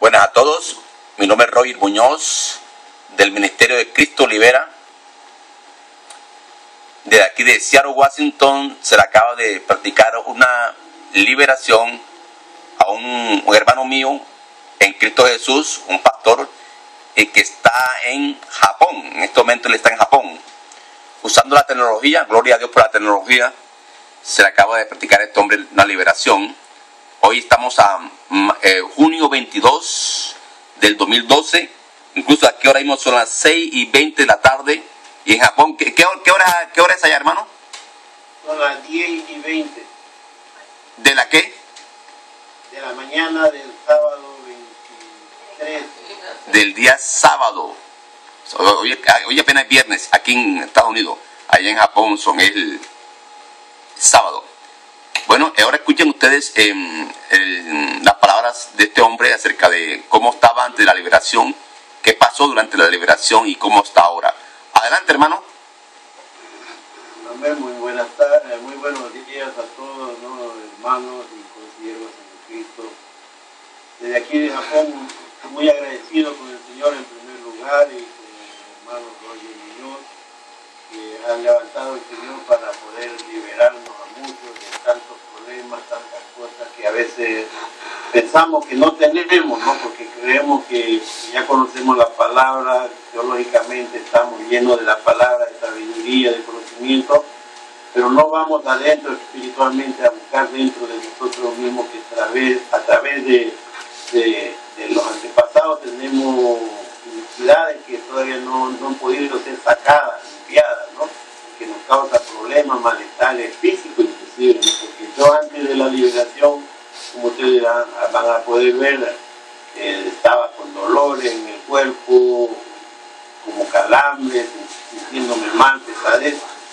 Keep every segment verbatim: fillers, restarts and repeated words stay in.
Buenas a todos, mi nombre es Roger Muñoz, del Ministerio de Cristo Libera. Desde aquí de Seattle, Washington, se le acaba de practicar una liberación a un, un hermano mío en Cristo Jesús, un pastor eh, que está en Japón. En este momento él está en Japón. Usando la tecnología, gloria a Dios por la tecnología, se le acaba de practicar a este hombre una liberación. Hoy estamos a eh, junio veintidós del dos mil doce, incluso aquí ahora mismo son las seis y veinte de la tarde, y en Japón, ¿qué, qué, qué, hora, qué hora es allá, hermano? Son las diez y veinte. ¿De la qué? De la mañana del sábado veintitrés. Del día sábado. Hoy, hoy apenas es viernes, aquí en Estados Unidos. Allá en Japón son el sábado. Bueno, ahora escuchen ustedes eh, el, las palabras de este hombre acerca de cómo estaba antes de la liberación, qué pasó durante la liberación y cómo está ahora. Adelante, hermano. Amén, muy buenas tardes, muy buenos días a todos, ¿no? Hermanos y consiervos en Cristo. Desde aquí de Japón, muy agradecido con el Señor en primer lugar y con el hermano Roger Muñoz, que han levantado el Señor para poder liberarnos a muchos de tantos problemas, tantas cosas que a veces pensamos que no tenemos, ¿no? Porque creemos que ya conocemos la palabra, teológicamente estamos llenos de la palabra, de sabiduría, de conocimiento, pero no vamos adentro espiritualmente a buscar dentro de nosotros mismos, que a través, a través de, de, de los antepasados tenemos iniquidades que todavía no, no han podido ser sacadas, limpiadas, ¿no? Que nos causa problemas, malestares físicos inclusive, ¿no? Porque yo antes de la liberación, como ustedes van, van a poder ver, eh, estaba con dolores en el cuerpo, como calambres, sintiéndome mal, pesadez,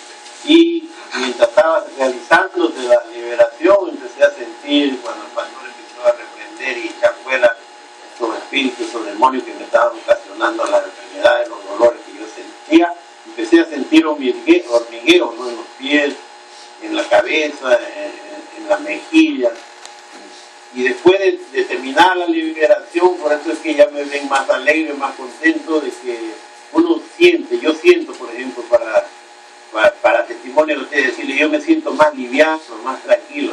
y mientras estaba realizándose la liberación empecé a sentir, cuando el pastor empezó a reprender y echar fuera estos espíritus, esos demonios que me estaban ocasionando las enfermedades, los dolores que yo sentía, empecé a sentir hormigueo, hormigueo, ¿no? En los pies, en la cabeza, en, en la mejilla. Y después de, de terminar la liberación, por eso es que ya me ven más alegre, más contento, de que uno siente, yo siento, por ejemplo, para, para, para testimonio de ustedes, decirle, yo me siento más liviano, más tranquilo,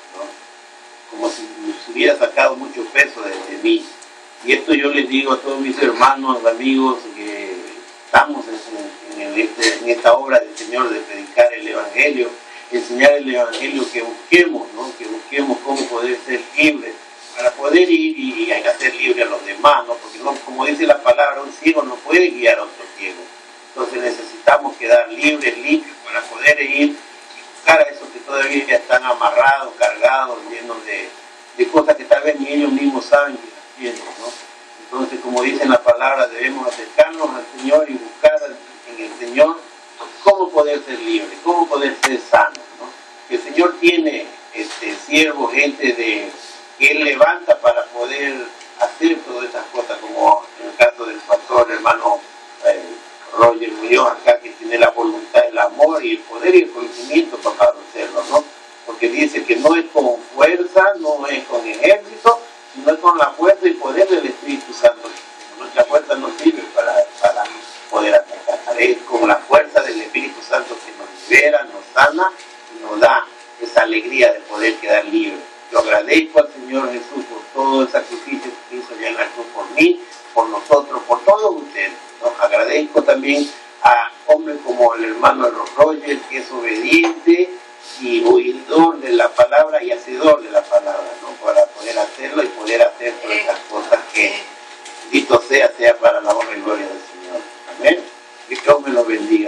¿no? Como si me hubiera sacado mucho peso de, de mí. Y esto yo les digo a todos mis hermanos, amigos, que estamos en, en, este, en esta obra del Señor de predicar el Evangelio, enseñar el Evangelio, que busquemos, ¿no? Que busquemos cómo poder ser libres, para poder ir y, y hacer libre a los demás, ¿no? Porque no, como dice la palabra, un ciego no puede guiar a otro ciego. Entonces necesitamos quedar libres, limpios, para poder ir y buscar a esos que todavía están amarrados, cargados, llenos de, de cosas que tal vez ni ellos mismos saben que las tienen, ¿no? Entonces, como dice la palabra, debemos acercarnos al Señor y buscar en el Señor cómo poder ser libres, cómo poder ser sanos, ¿no? Que el Señor tiene este, siervos, gente de, que Él levanta para poder hacer todas estas cosas, como en el caso del pastor, el hermano eh, Roger Muñoz, acá, que tiene la voluntad, el amor y el poder y el conocimiento para hacerlo, ¿no? Porque dice que no es con fuerza, no es con ejército, sino es con la fuerza y poder del Espíritu Santo. Nuestra fuerza no sirve para, para poder atacar, es con la fuerza del Espíritu Santo que nos libera, nos sana y nos da esa alegría de poder quedar libres. Yo agradezco al Señor Jesús por todo el sacrificio que hizo ya en la cruz por mí, por nosotros, por todos ustedes, ¿no? Agradezco también a hombres como el hermano Roger, que es obediente y oidor de la palabra y hacedor de la palabra, ¿no? Para poder hacerlo y poder hacer todas estas cosas que, bendito sea, sea para la honra y gloria del Señor. Amén. Que Dios me lo bendiga.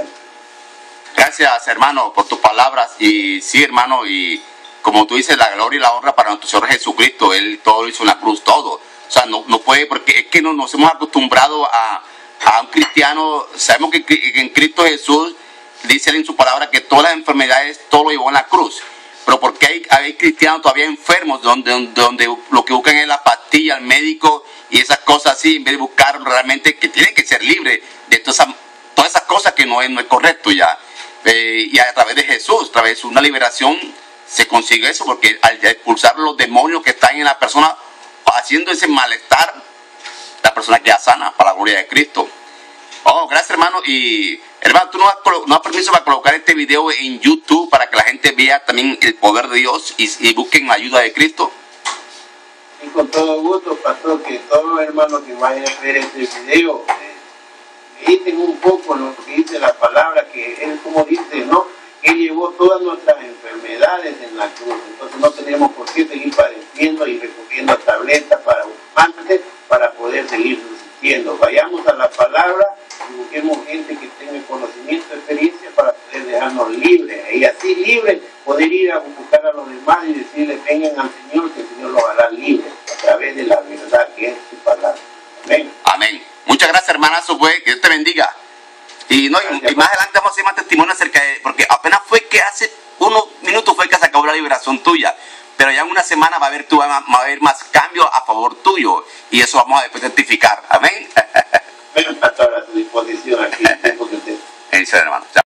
Gracias, hermano, por tus palabras. Y sí, hermano, y como tú dices, la gloria y la honra para nuestro Señor Jesucristo. Él todo lo hizo en la cruz, todo. O sea, no, no puede, porque es que no, nos hemos acostumbrado a, a un cristiano. Sabemos que, que en Cristo Jesús dice él en su palabra que todas las enfermedades, todo lo llevó en la cruz. Pero porque hay, hay cristianos todavía enfermos, donde, donde, donde lo que buscan es la pastilla, el médico y esas cosas así, en vez de buscar realmente que tienen que ser libres de todas esas, todas esas cosas que no es, no es correcto ya. Eh, y a través de Jesús, a través de una liberación, se consigue eso, porque al expulsar los demonios que están en la persona, haciendo ese malestar la persona queda sana para la gloria de Cristo. Oh, gracias, hermano. Y hermano, tú no has, no has permiso para colocar este video en YouTube para que la gente vea también el poder de Dios y, y busquen la ayuda de Cristo. Y con todo gusto, pastor, que todos los hermanos que vayan a ver este video eh, mediten un poco en lo que dice la palabra, que él, como dice, ¿no? Él llevó todas nuestras enfermedades en la cruz. Entonces no tenemos por qué seguir padeciendo y recurriendo a tabletas para humantes para poder seguir subsistiendo. Vayamos a la palabra y busquemos gente que tenga conocimiento, experiencia para poder dejarnos libres. Y así libres poder ir a buscar a los demás y decirles, vengan al Señor, que el Señor los hará libres a través de la verdad que es su palabra. Amén. Amén. Muchas gracias, hermanazo, pues, que Dios te bendiga. Y, no, y, y más adelante vamos a hacer más testimonio acerca de, porque apenas fue que hace unos minutos fue que se acabó la liberación tuya, pero ya en una semana va a haber, tú, va a haber más cambios a favor tuyo, y eso vamos a después testificar. Amén. Ven, pastor, a tu disposición aquí. En serio, hermano.